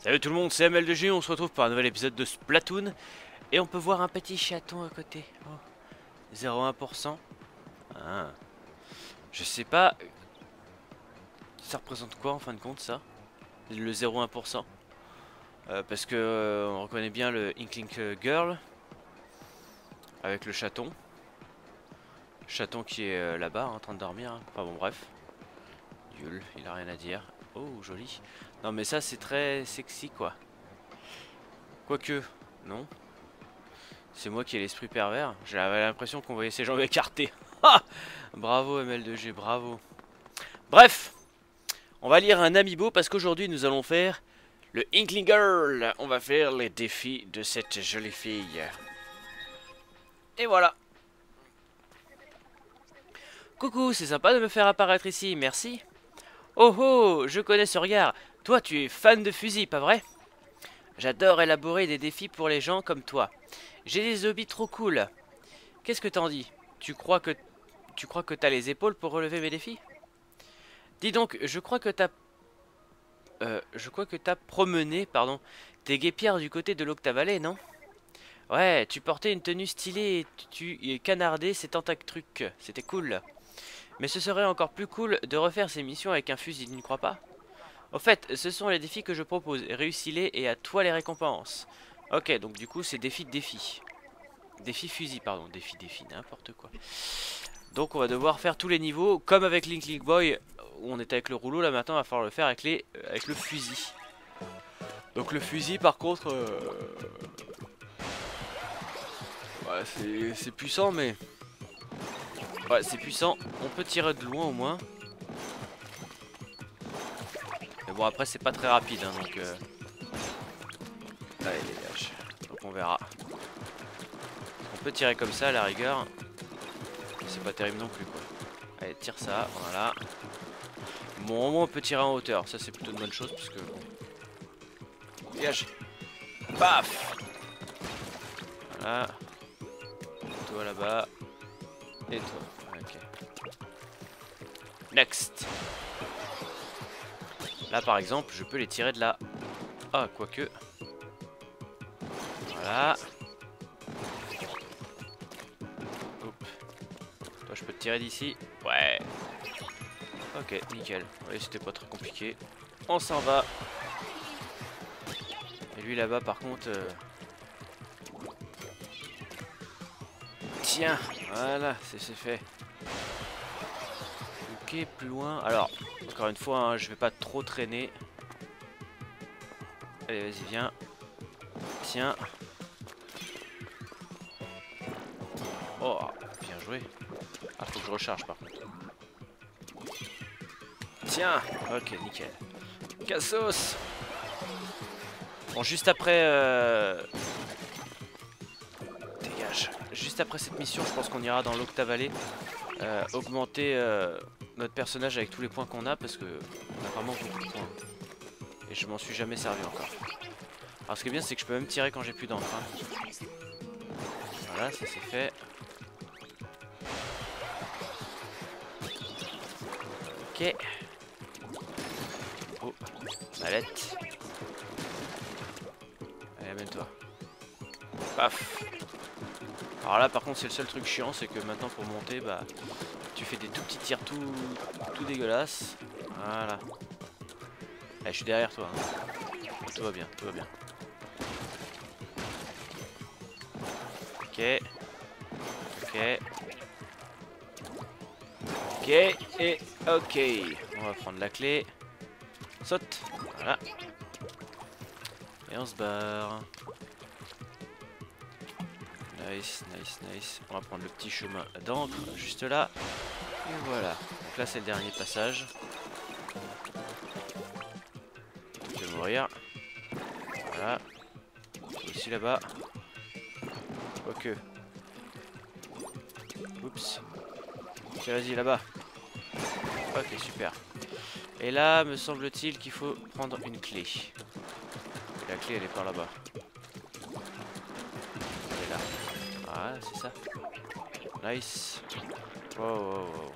Salut tout le monde, c'est ML2G, on se retrouve pour un nouvel épisode de Splatoon. Et on peut voir un petit chaton à côté. Oh, 0,1%. Ah. Je sais pas. Ça représente quoi en fin de compte ça? Le 0,1%. Parce que on reconnaît bien le Inkling Girl. Avec le chaton. Chaton qui est là-bas en train de dormir. Hein. Enfin bon bref. Yul, il a rien à dire. Oh joli. Non mais ça c'est très sexy quoi. Quoique, non. C'est moi qui ai l'esprit pervers. J'avais l'impression qu'on voyait ses jambes écartées. Ha! Bravo ML2G, bravo. Bref, on va lire un amiibo parce qu'aujourd'hui nous allons faire le Inkling Girl. On va faire les défis de cette jolie fille. Et voilà. Coucou, c'est sympa de me faire apparaître ici, merci. Oh oh, je connais ce regard. Toi, tu es fan de fusil, pas vrai? J'adore élaborer des défis pour les gens comme toi. J'ai des hobbies trop cool. Qu'est-ce que t'en dis? Tu crois que t'as les épaules pour relever mes défis? Dis donc, je crois que t'as promené, pardon, tes guépières du côté de l'Octavallée, non? Ouais, tu portais une tenue stylée et tu canardais ces tentacles-trucs. C'était cool. Mais ce serait encore plus cool de refaire ces missions avec un fusil, tu ne crois pas? Au fait, ce sont les défis que je propose. Réussis-les et à toi les récompenses. Ok, donc du coup, c'est défi de défi. Défi fusil, pardon. Défi, n'importe quoi. Donc on va devoir faire tous les niveaux. Comme avec Link Boy, où on était avec le rouleau, là maintenant, il va falloir le faire avec le fusil. Donc le fusil, par contre... ouais, c'est puissant, mais... ouais, c'est puissant. On peut tirer de loin, au moins. Mais bon, après, c'est pas très rapide, hein, donc... allez, dégage. Donc on verra. On peut tirer comme ça, à la rigueur. C'est pas terrible non plus, quoi. Allez, tire ça, voilà. Bon, au moins, on peut tirer en hauteur. Ça, c'est plutôt une bonne chose, parce que... bon. Dégage. Paf. Voilà. Toi, là-bas. Et toi. Ok. Next. Là, par exemple, je peux les tirer de là. Ah, quoique. Voilà. Oups. Toi, je peux te tirer d'ici. Ouais. Ok, nickel. Oui, c'était pas très compliqué. On s'en va. Et lui, là-bas, par contre... tiens, voilà, c'est fait. Ok, plus loin. Alors, encore une fois, hein, je vais pas trop traîner. Allez, vas-y, viens. Tiens. Oh, bien joué. Ah, faut que je recharge par contre. Tiens. Ok, nickel. Cassos. Bon, juste après... dégage. Juste après cette mission, je pense qu'on ira dans l'Octavallée. Augmenter notre personnage avec tous les points qu'on a, parce que on a vraiment beaucoup de points. Et je m'en suis jamais servi encore. Alors ce qui est bien, c'est que je peux même tirer quand j'ai plus d'encre. Hein. Voilà, ça c'est fait. Ok. Oh, mallette. Allez, amène-toi. Paf. Alors là, par contre, c'est le seul truc chiant, c'est que maintenant pour monter, bah, tu fais des tout petits tirs tout dégueulasses. Voilà. Allez, je suis derrière toi. Hein. Tout va bien, tout va bien. Ok. Ok. Ok. Et ok. On va prendre la clé. Saute. Voilà. Et on se barre. Nice, nice, nice. On va prendre le petit chemin d'encre juste là. Et voilà. Donc là c'est le dernier passage. Je vais mourir. Voilà. Ici là-bas. Ok. Oups. Ok, vas-y là-bas. Ok, super. Et là, me semble-t-il qu'il faut prendre une clé. Et la clé, elle est par là-bas. Elle est là. Ah, c'est ça. Nice. Oh, oh, oh.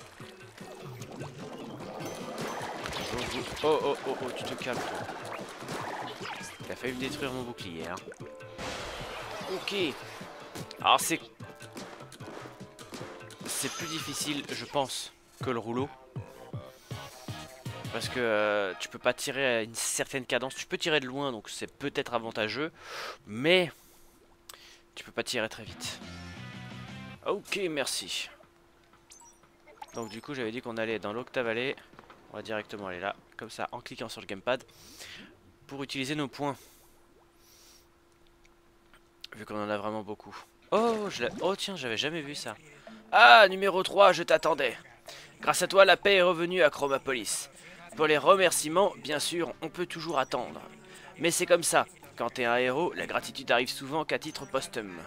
Oh, oh, oh, oh, tu te calmes, toi. Il a failli me détruire mon bouclier. Hein. Ok. Alors c'est plus difficile, je pense, que le rouleau. Parce que tu peux pas tirer à une certaine cadence. Tu peux tirer de loin, donc c'est peut-être avantageux. Mais tu peux pas tirer très vite. Ok, merci. Donc du coup, j'avais dit qu'on allait dans l'Octavalley. On va directement aller là, comme ça, en cliquant sur le gamepad. Pour utiliser nos points. Vu qu'on en a vraiment beaucoup. Oh, oh tiens, j'avais jamais vu ça. Ah, numéro 3, je t'attendais. Grâce à toi, la paix est revenue à Chromapolis. Pour les remerciements, bien sûr, on peut toujours attendre. Mais c'est comme ça. Quand t'es un héros, la gratitude arrive souvent qu'à titre posthume.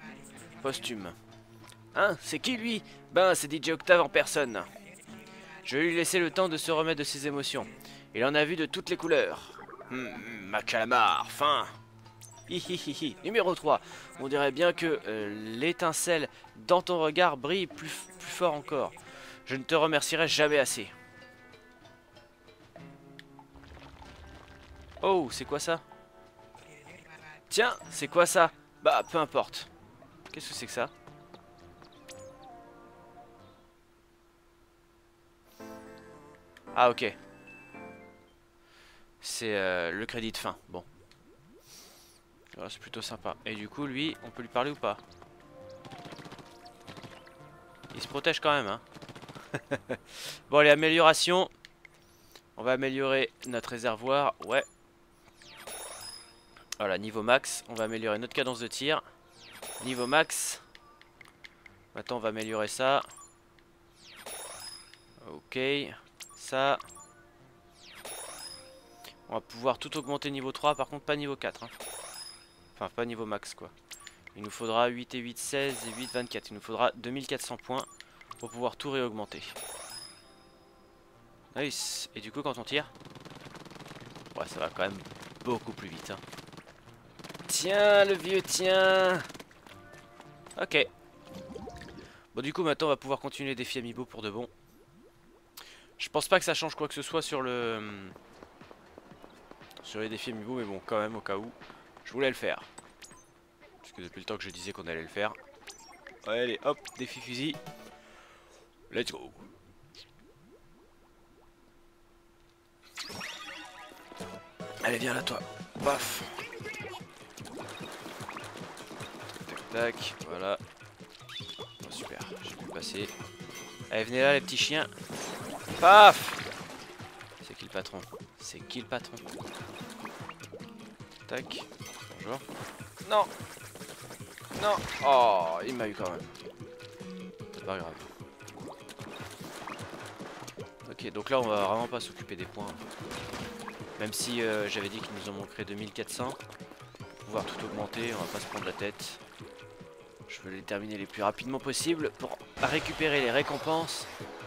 Hein, c'est qui lui? Ben, c'est DJ Octave en personne. Je vais lui laisser le temps de se remettre de ses émotions. Il en a vu de toutes les couleurs. Ma calamar, fin. Hihihihi. Numéro 3. On dirait bien que l'étincelle dans ton regard brille plus fort encore. Je ne te remercierai jamais assez. Oh, c'est quoi ça? Tiens, c'est quoi ça? Bah, peu importe. Qu'est-ce que c'est que ça? Ah, ok. C'est le crédit de fin. Bon. Oh, c'est plutôt sympa. Et du coup, lui, on peut lui parler ou pas? Il se protège quand même, hein. Bon, les améliorations. On va améliorer notre réservoir. Ouais. Voilà, niveau max. On va améliorer notre cadence de tir. Niveau max. Maintenant, on va améliorer ça. Ok. Ça. On va pouvoir tout augmenter niveau 3. Par contre, pas niveau 4. Hein. Enfin, pas niveau max, quoi. Il nous faudra 8 et 8, 16 et 8, 24. Il nous faudra 2400 points pour pouvoir tout réaugmenter. Nice. Et du coup, quand on tire, ouais, ça va quand même beaucoup plus vite. Hein. Tiens, le vieux, tiens. Ok. Bon, du coup, maintenant, on va pouvoir continuer les défis amiibo pour de bon. Je pense pas que ça change quoi que ce soit sur les défis amiibo, mais bon, quand même, au cas où, je voulais le faire. Parce que depuis le temps que je disais qu'on allait le faire. Allez, hop, défi fusil. Let's go. Allez, viens là, toi. Paf. Tac, tac, voilà. Oh, super, j'ai pu passer. Allez, venez là, les petits chiens. Paf. C'est qui le patron? C'est qui le patron? Tac. Bonjour. Non. Non. Oh, il m'a eu quand même. C'est pas grave. Ok, donc là, on va vraiment pas s'occuper des points. Même si j'avais dit qu'il nous en manquerait 2400. Pour pouvoir tout augmenter, on va pas se prendre la tête. Je veux les terminer les plus rapidement possible pour récupérer les récompenses.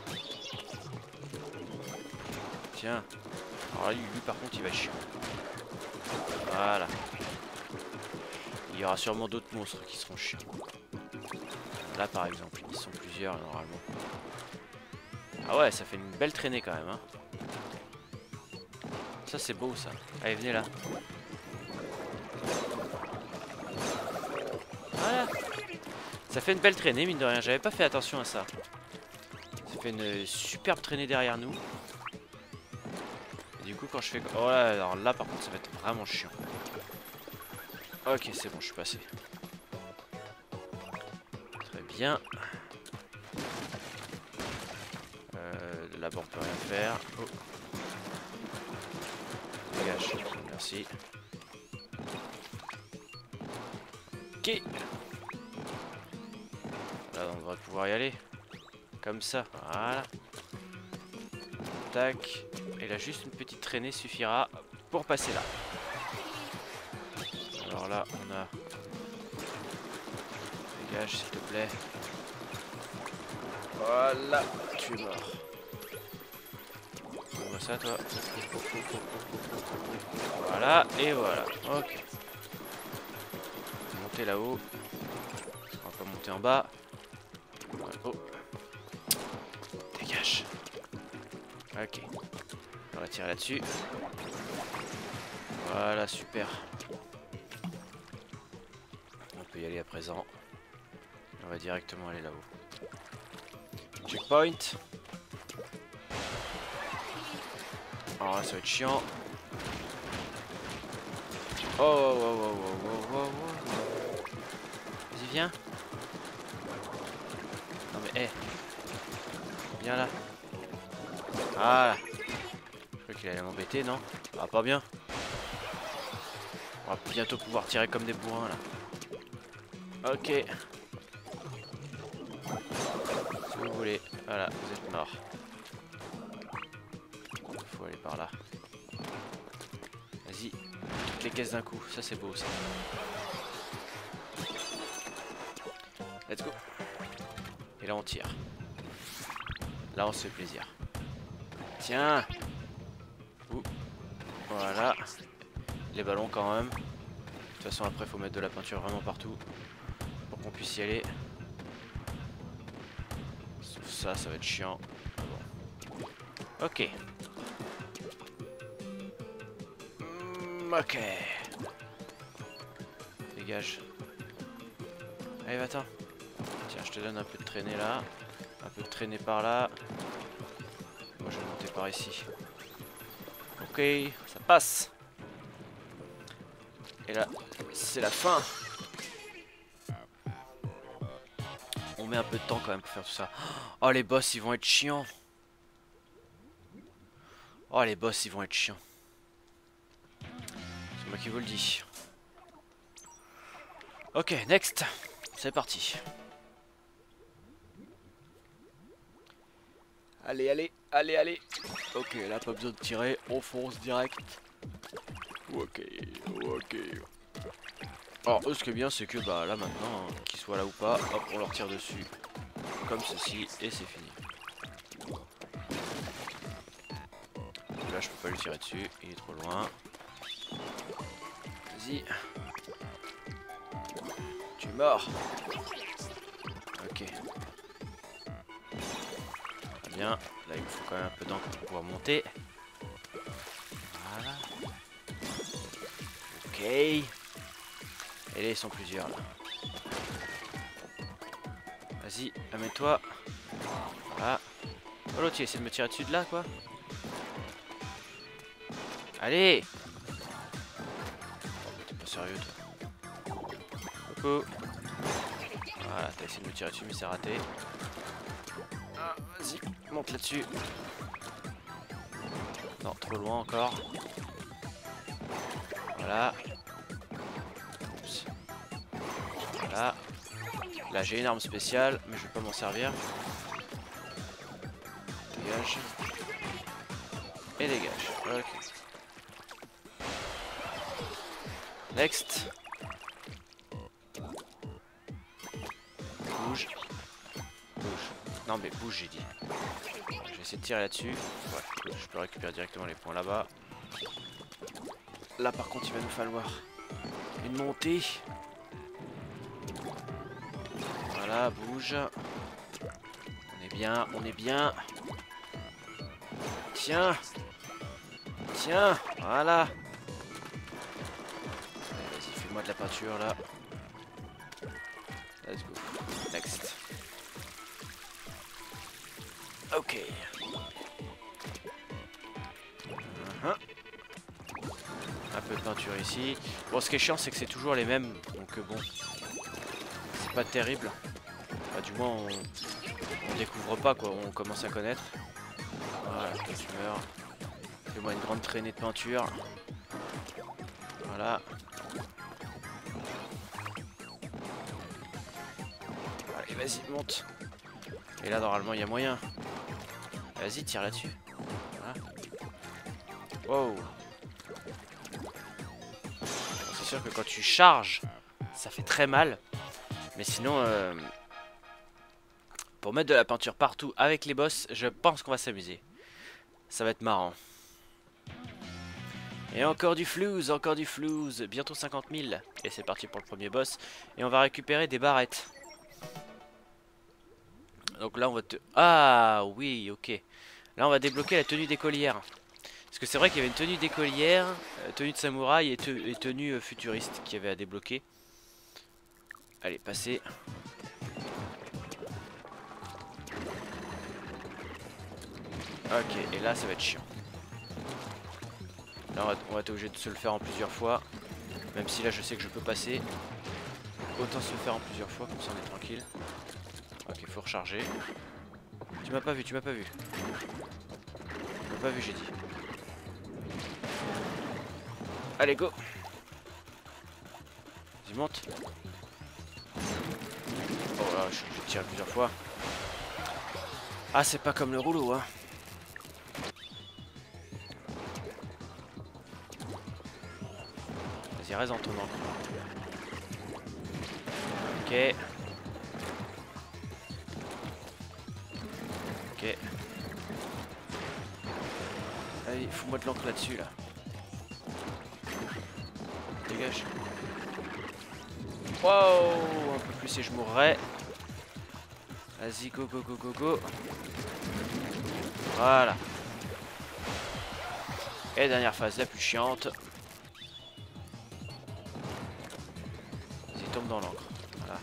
Tiens. Alors là, lui par contre, il va être chiant. Voilà. Il y aura sûrement d'autres monstres qui seront chiants. Là par exemple, ils sont plusieurs normalement. Ah ouais, ça fait une belle traînée quand même. Hein. Ça c'est beau ça. Allez, venez là. Voilà. Ça fait une belle traînée mine de rien, j'avais pas fait attention à ça. Ça fait une superbe traînée derrière nous. Et du coup quand je fais... Oh là, alors là par contre ça va être vraiment chiant. Ok, c'est bon, je suis passé. Très bien. Là-bas on peut rien faire. Oh. Dégage, merci. Ok. Là on devrait pouvoir y aller. Comme ça, voilà. Tac. Et là juste une petite traînée suffira pour passer là. Alors là on a... Dégage s'il te plaît. Voilà, tu es mort. On voit ça toi. Voilà, et voilà. Ok. Monter là-haut. On va pas monter en bas. Oh. Dégage. Ok. On va tirer là-dessus. Voilà, super. On peut y aller à présent. On va directement aller là-haut. Checkpoint. Oh, ça va être chiant. Oh, oh, oh, oh, oh, oh, oh. Vas-y, viens. Non mais, hé. Viens là. Voilà. Je crois qu'il allait m'embêter, non? Ah, pas bien. On va bientôt pouvoir tirer comme des bourrins, là. Ok. Si vous voulez. Voilà, vous êtes mort. Il faut aller par là. Vas-y. Toutes les caisses d'un coup. Ça, c'est beau, ça. Let's go. Et là, on tire. Là, on se fait plaisir. Tiens. Ouh. Voilà. Les ballons, quand même. De toute façon, après, faut mettre de la peinture vraiment partout. Pour qu'on puisse y aller. Sauf ça, ça va être chiant. Bon. Ok. Ok. Dégage. Allez, va-t'en. Tiens, je te donne un peu de traînée là. Un peu de traînée par là. Moi, je vais monter par ici. Ok, ça passe. Et là, c'est la fin. On met un peu de temps quand même pour faire tout ça. Oh, les boss, ils vont être chiants. Oh, les boss, ils vont être chiants. C'est moi qui vous le dis. Ok, next. C'est parti. Allez, allez, allez, allez. Ok, là, pas besoin de tirer. On fonce direct. Ok, ok. Alors, eux, ce qui est bien, c'est que bah là maintenant, hein, qu'ils soient là ou pas, hop, on leur tire dessus. Comme ceci, et c'est fini. Là, je peux pas lui tirer dessus, il est trop loin. Vas-y. Tu es mort. Ok. Très bien. Là, il me faut quand même un peu d'encre pour pouvoir monter. Voilà. Ok. Et là, ils sont plusieurs, là. Vas-y, amène-toi. Voilà. Oh, l'autre, il essaie de me tirer dessus de là, quoi. Allez. T'es pas sérieux, toi. Coucou. Voilà, t'as essayé de me tirer dessus, mais c'est raté. Ah, vas-y, monte là-dessus. Non, trop loin encore. Voilà. Oups. Voilà. Là, j'ai une arme spéciale, mais je vais pas m'en servir. Dégage. Et dégage. Ok. Next. Bouge. Bouge. Non mais bouge, j'ai dit. Je vais essayer de tirer là-dessus. Ouais, je peux récupérer directement les points là-bas. Là par contre il va nous falloir une montée. Voilà, bouge. On est bien, on est bien. Tiens. Tiens, voilà. Allez, vas-y, fais-moi de la peinture là. Let's go. Next. Ok. Un peu de peinture ici. Bon, ce qui est chiant, c'est que c'est toujours les mêmes. Donc bon, c'est pas terrible. Enfin, du moins, on découvre pas quoi. On commence à connaître. Voilà, tu meurs. Fais-moi une grande traînée de peinture. Voilà. Allez, vas-y, monte. Et là, normalement, il y a moyen. Vas-y, tire là-dessus. Voilà. Wow. C'est sûr que quand tu charges, ça fait très mal. Mais sinon, pour mettre de la peinture partout avec les boss, je pense qu'on va s'amuser. Ça va être marrant. Et encore du flouze, encore du flouze. Bientôt 50 000. Et c'est parti pour le premier boss. Et on va récupérer des barrettes. Donc là, on va te... Ah oui, ok. Là, on va débloquer la tenue d'écolière. Parce que c'est vrai qu'il y avait une tenue d'écolière, tenue de samouraï et tenue futuriste qu'il y avait à débloquer. Allez, passez. Ok, et là ça va être chiant. Là on va être obligé de se le faire en plusieurs fois. Même si là je sais que je peux passer. Autant se le faire en plusieurs fois, comme ça on est tranquille. Ok, faut recharger. Tu m'as pas vu, tu m'as pas vu. Tu m'as pas vu, j'ai dit. Allez, go. Vas-y, monte. Oh là, je suis obligé de tirer plusieurs fois. Ah, c'est pas comme le rouleau, hein. Vas-y, reste en ton encre. Ok. Ok. Allez, fous-moi de l'encre là-dessus, là. Dégage. Wow, un peu plus et je mourrais. Vas-y, go, go, go, go, go. Voilà. Et dernière phase, la plus chiante. Vas-y, tombe dans l'encre. Voilà.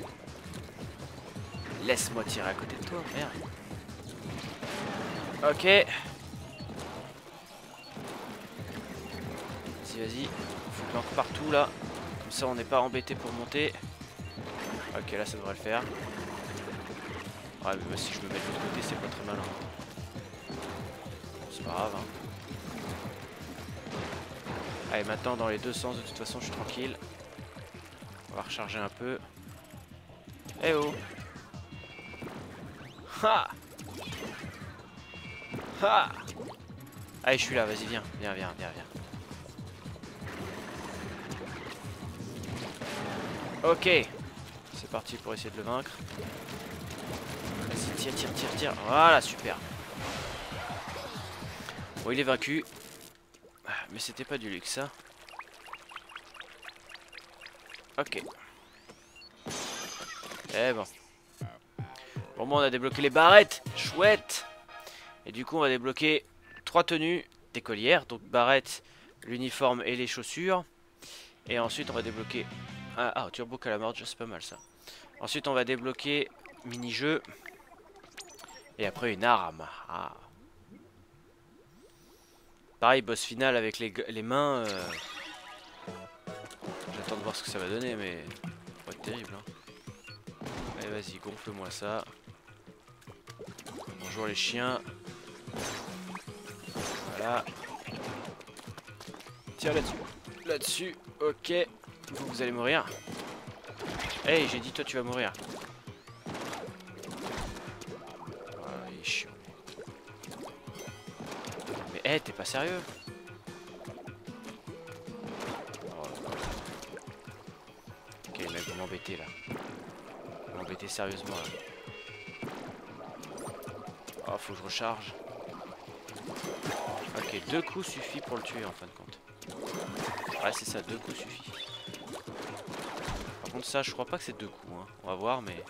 Laisse-moi tirer à côté de toi, merde. Ok. Vas-y, vas-y. Faut que l'encre partout, là. Comme ça, on n'est pas embêté pour monter. Ok, là, ça devrait le faire. Ouais, mais bah, si je me mets de l'autre côté, c'est pas très malin. C'est pas grave. Hein. Allez, maintenant, dans les deux sens, de toute façon, je suis tranquille. On va recharger un peu. Eh oh! Ha! Ha! Allez, je suis là, vas-y, viens, viens, viens, viens, viens. Ok, c'est parti pour essayer de le vaincre. Vas-y, tire, tire, tire, tire. Voilà, super. Bon, il est vaincu. Mais c'était pas du luxe, ça. Ok. Eh bon. Pour moi, on a débloqué les barrettes. Chouette. Et du coup, on va débloquer 3 tenues d'écolière. Donc, barrette, l'uniforme et les chaussures. Et ensuite, on va débloquer... Ah, turbo calamorge, c'est pas mal, ça. Ensuite, on va débloquer mini-jeu. Et après, une arme. Ah. Pareil, boss final avec les mains. J'attends de voir ce que ça va donner, mais... Ça va être terrible, hein. Allez, vas-y, gonfle-moi ça. Bonjour les chiens. Voilà. Tire là-dessus. Là-dessus. Ok. Vous allez mourir. Hey, j'ai dit toi tu vas mourir. Voilà, il est chiant. Mais hey, t'es pas sérieux? Oh là là. Ok, mec, vous m'embêtez là. Vous m'embêtez sérieusement là. Oh, faut que je recharge. Ok, 2 coups suffit pour le tuer en fin de compte. Ouais, c'est ça, 2 coups suffit. Par contre, ça, je crois pas que c'est 2 coups. Hein. On va voir, mais...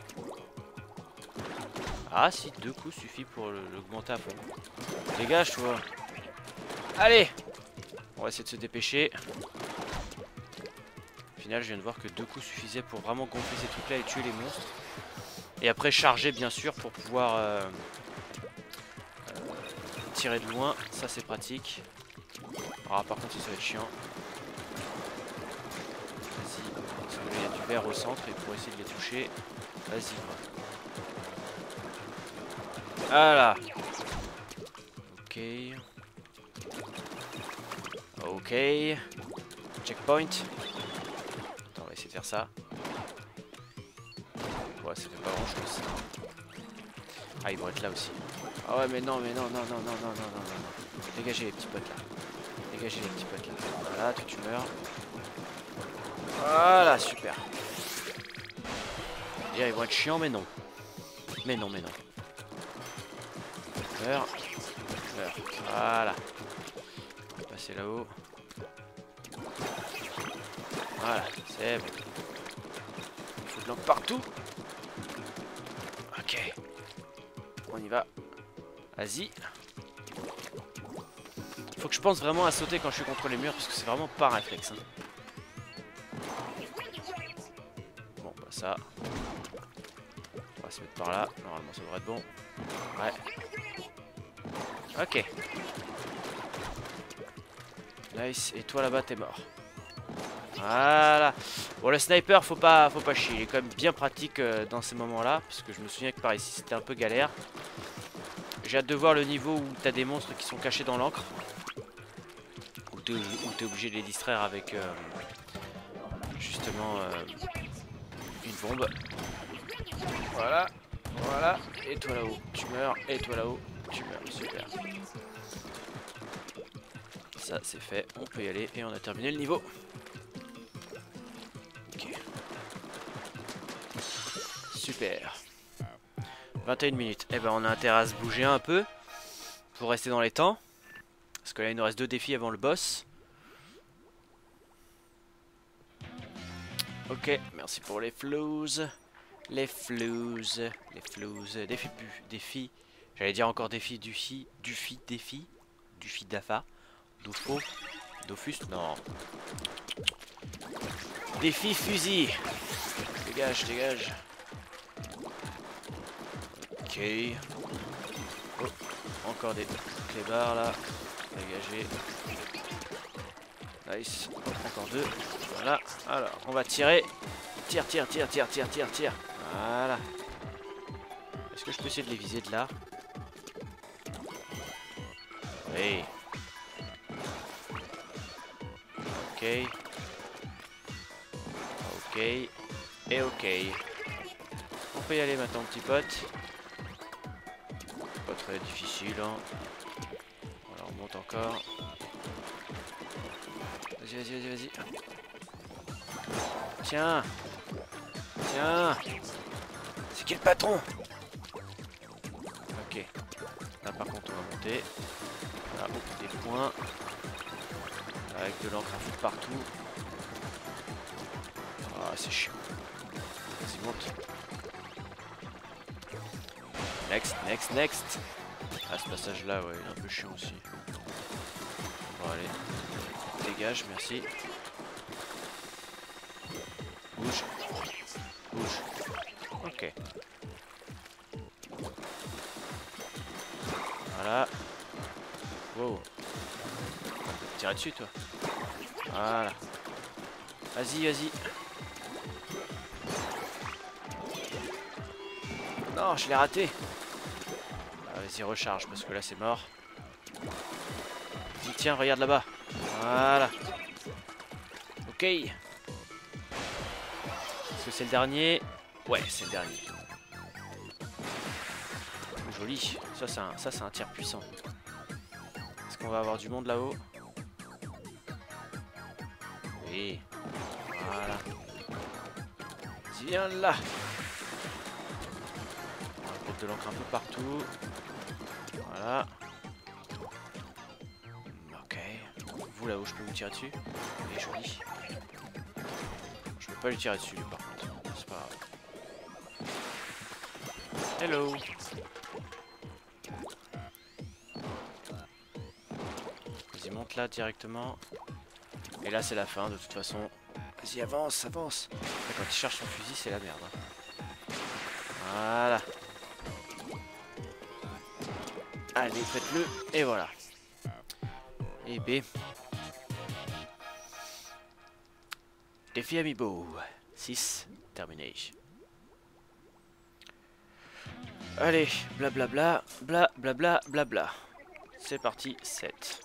Ah, si, 2 coups suffit pour l'augmenter à fond. Dégage, toi. Allez! On va essayer de se dépêcher. Au final, je viens de voir que 2 coups suffisaient pour vraiment gonfler ces trucs-là et tuer les monstres. Et après, charger, bien sûr, pour pouvoir... tirer de loin, ça c'est pratique. Alors par contre ça va être chiant. Vas-y, parce que là il y a du vert au centre et pour essayer de les toucher, vas-y. Voilà. Ok. Ok. Checkpoint. Attends, on va essayer de faire ça. Ouais, ça fait pas grand chose. Ah, ils vont être là aussi. Ah ouais, mais non, non, non, non, non, non, non, non, non. Dégagez les petits potes là. Dégagez les petits potes là. Voilà, toi tu meurs. Voilà, super. Dire, ils vont être chiants, mais non. Mais non, mais non. Meurs. Meurs. Voilà. On va passer là-haut. Voilà, c'est bon. Il faut de l'encre partout. Ok. On y va. Vas-y. Faut que je pense vraiment à sauter quand je suis contre les murs parce que c'est vraiment pas un réflexe. Hein. Bon, bah ça. On va se mettre par là. Normalement, ça devrait être bon. Ouais. Ok. Nice. Et toi là-bas, t'es mort. Voilà. Bon, le sniper, faut pas chier. Il est quand même bien pratique dans ces moments-là. Parce que je me souviens que par ici, c'était un peu galère. J'ai hâte de voir le niveau où t'as des monstres qui sont cachés dans l'encre. Où t'es obligé de les distraire avec justement une bombe. Voilà. Voilà. Et toi là-haut, tu meurs. Et toi là-haut, tu meurs. Super. Ça, c'est fait. On peut y aller. Et on a terminé le niveau. Ok. Super. 21 minutes. Eh ben, on a intérêt à se bouger un peu. Pour rester dans les temps. Parce que là, il nous reste 2 défis avant le boss. Ok, merci pour les floues. Les floues. Les floues. Défi. J'allais dire encore défi défi. Dufi d'Afa. Dofo. Dofus. Non. Défi fusil. Dégage, dégage. Ok. Oh, encore des clébards là. Dégagez. Nice. Oh, encore 2. Voilà. Alors, on va tirer. Tire. Voilà. Est-ce que je peux essayer de les viser de là? Oui. Ok. Ok. Et ok. On peut y aller maintenant, petit pote. Pas très difficile, hein. Voilà, on monte encore. Vas-y. Tiens. C'est qui le patron? Ok. Là par contre on va monter. Là, oh, des points. Avec de l'encre à foutre partout. Ah, c'est chiant. Vas-y, monte. Next. Ah, ce passage là, ouais, il est un peu chiant aussi. Bon, allez. Dégage, merci. Bouge. Ok. Voilà. Wow. Tirer dessus, toi. Voilà. Vas-y. Non, je l'ai raté. Ah, vas-y, recharge, parce que là, c'est mort. Vas-y, tiens, regarde là-bas. Voilà. Ok. Est-ce que c'est le dernier? Ouais, c'est le dernier. Joli. Ça, c'est un tir puissant. Est-ce qu'on va avoir du monde là-haut? Oui. Voilà. Viens là. On va mettre de l'encre un peu partout. Voilà. Ok. Vous là-haut, je peux vous tirer dessus? Il est joli. Je peux pas lui tirer dessus, lui, par contre. C'est pas grave. Hello. Vas-y, monte là directement. Et là, c'est la fin, de toute façon. Vas-y, avance. Là, quand il cherche son fusil, c'est la merde. Hein. Voilà. Allez, faites-le. Et voilà. Et B. Défi Amiibo. 6. Terminé. Allez, blablabla. Blablabla. C'est parti, 7.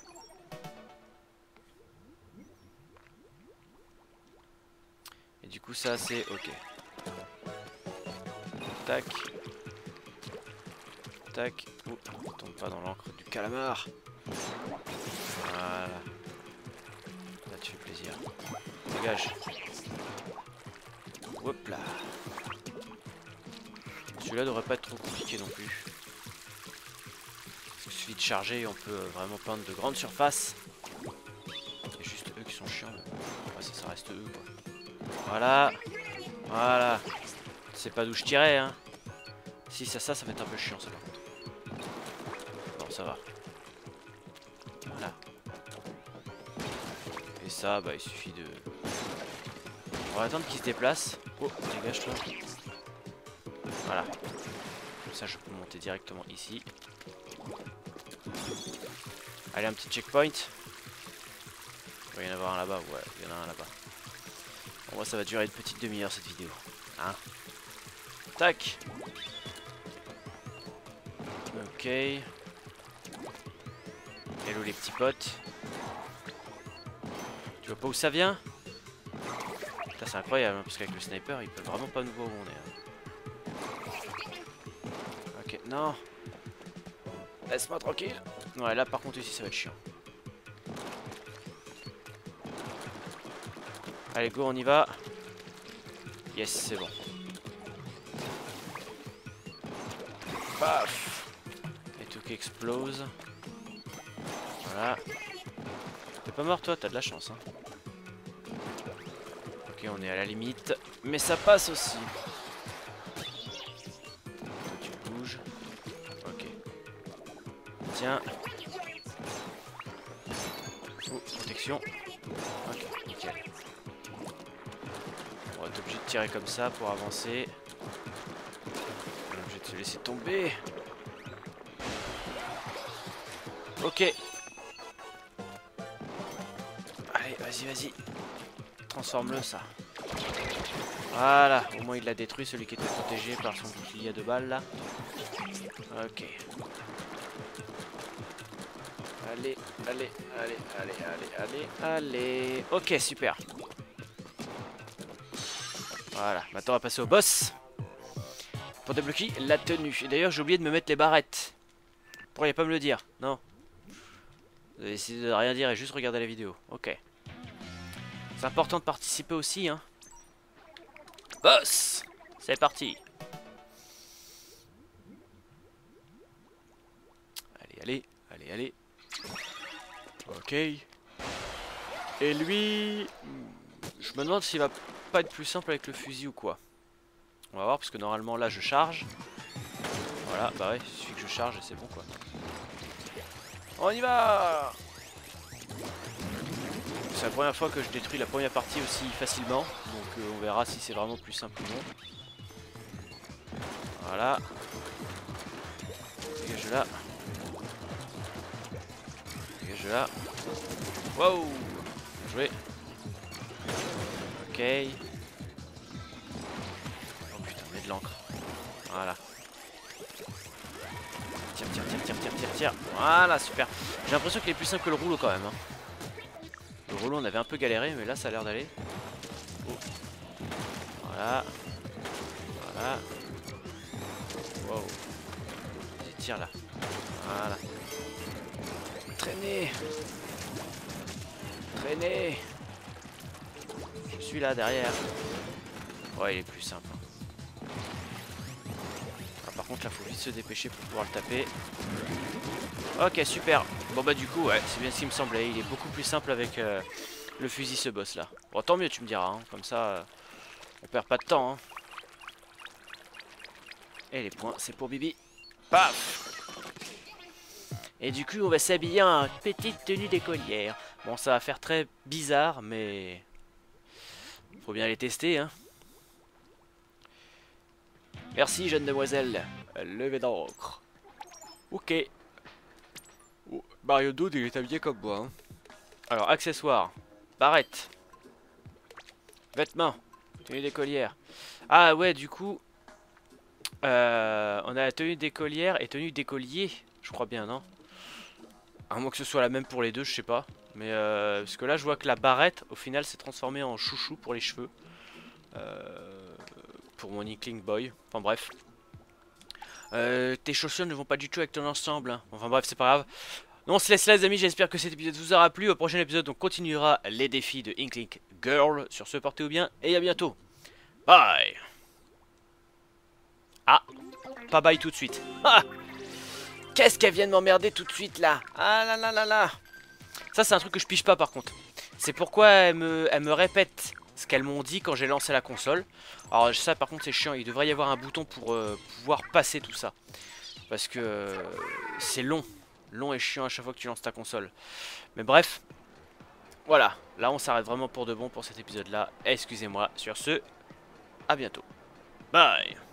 Et du coup, ça, c'est ok. Tac. Oh, on tombe pas dans l'encre du calamar. Voilà. Là, tu fais plaisir. Dégage. Hop là. Celui-là devrait pas être trop compliqué non plus. Il suffit de charger et on peut vraiment peindre de grandes surfaces. C'est juste eux qui sont chiants. Ouais, ça reste eux quoi. Voilà. Tu sais pas d'où je tirais hein. Si ça va être un peu chiant ça par contre. Bon ça va. Voilà. Et ça, bah il suffit de... On va attendre qu'il se déplace. Oh, dégage-toi. Voilà. Comme ça, je peux monter directement ici. Allez, un petit checkpoint. Il va y en avoir un là-bas. Ouais, il y en a un là-bas. Bon, moi, ça va durer une petite demi-heure cette vidéo. Hein. Tac. Ok. Hello les petits potes. Tu vois pas où ça vient? C'est incroyable hein, parce qu'avec le sniper il peut vraiment pas nous voir où on est. Ok, non. Laisse-moi tranquille. Ouais, là par contre ici ça va être chiant. Allez go, on y va. Yes, c'est bon. Paf. Et tout qui explose. Voilà. T'es pas mort toi, t'as de la chance hein. Ok, on est à la limite, mais ça passe aussi. Tu bouges. Ok. Tiens. Oh, protection. Ok, nickel. On va être obligé de tirer comme ça pour avancer. On est obligé de se laisser tomber. Ok. Allez, vas-y, vas-y. Transforme-le ça. Voilà, au moins il l'a détruit, celui qui était protégé par son bouclier à 2 balles là. Ok. Allez, allez, allez, allez, allez, allez, allez. Ok, super. Voilà, maintenant on va passer au boss. Pour débloquer la tenue. Et d'ailleurs j'ai oublié de me mettre les barrettes. Pourriez pas me le dire? Non. Vous avez décidé de rien dire et juste regarder la vidéo. Ok. C'est important de participer aussi, hein. Boss! C'est parti. Allez, allez, allez, allez. Ok. Et lui... Je me demande s'il va pas être plus simple avec le fusil ou quoi. On va voir, parce que normalement là je charge. Voilà, bah ouais, il suffit que je charge et c'est bon quoi. On y va! C'est la première fois que je détruis la première partie aussi facilement. Donc on verra si c'est vraiment plus simple ou non. Voilà. Dégage là. Dégage là. Wow! Bien joué. Ok. Oh putain, on met de l'encre. Voilà. Tire, tire, tire, tire, tire, tire, tire. Voilà, super. J'ai l'impression qu'il est plus simple que le rouleau quand même. Hein. Le rouleau, on avait un peu galéré, mais là, ça a l'air d'aller. Oh. Voilà. Voilà. Wow. Vas-y, tire là. Voilà. Traînez. Traînez. Je suis là derrière. Ouais, il est plus simple. Ah, par contre, là, faut vite se dépêcher pour pouvoir le taper. Ok, super. Bon, bah, du coup, ouais, c'est bien ce qui me semblait. Il est beaucoup plus simple avec le fusil, ce boss là. Bon, tant mieux, tu me diras. Hein. Comme ça, on perd pas de temps. Hein. Et les points, c'est pour Bibi. Paf! Et du coup, on va s'habiller en petite tenue d'écolière. Bon, ça va faire très bizarre, mais faut bien les tester, hein. Merci, jeune demoiselle. Levez d'encre. Ok. Oh, Mario Dude, il est habillé comme moi. Hein. Alors, accessoires. Barrette. Vêtements. Tenue d'écolière. Ah ouais, du coup... on a la tenue d'écolière et tenue d'écolier. Je crois bien, non? À moins que ce soit la même pour les deux, je sais pas. Mais parce que là, je vois que la barrette, au final, s'est transformée en chouchou pour les cheveux. Pour mon Inkling Boy. Enfin bref. Tes chaussures ne vont pas du tout avec ton ensemble. Hein. Enfin bref, c'est pas grave. Non, on se laisse là, les amis. J'espère que cet épisode vous aura plu. Au prochain épisode, on continuera les défis de Inkling Girl. Sur ce, portez-vous bien et à bientôt. Bye. Ah, pas bye tout de suite. Ah, qu'est-ce qu'elle vient de m'emmerder tout de suite là? Ah là là là là. Ça, c'est un truc que je pige pas par contre. C'est pourquoi elle me répète ce qu'elles m'ont dit quand j'ai lancé la console. Alors ça par contre c'est chiant, il devrait y avoir un bouton pour pouvoir passer tout ça. Parce que c'est long et chiant à chaque fois que tu lances ta console. Mais bref, Voilà, là on s'arrête vraiment pour de bon pour cet épisode là. Excusez-moi, sur ce, à bientôt. Bye.